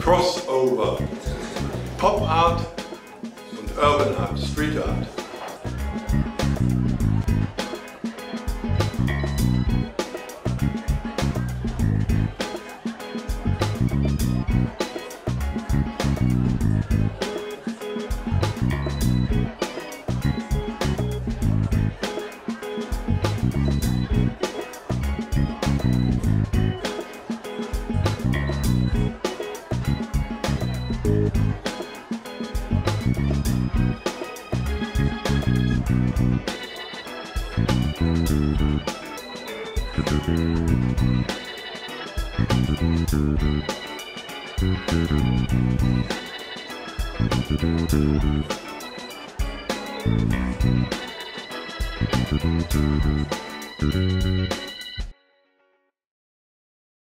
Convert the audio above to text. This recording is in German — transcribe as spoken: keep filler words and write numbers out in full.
Crossover. Pop Art und Urban Art, Street Art. Thank you.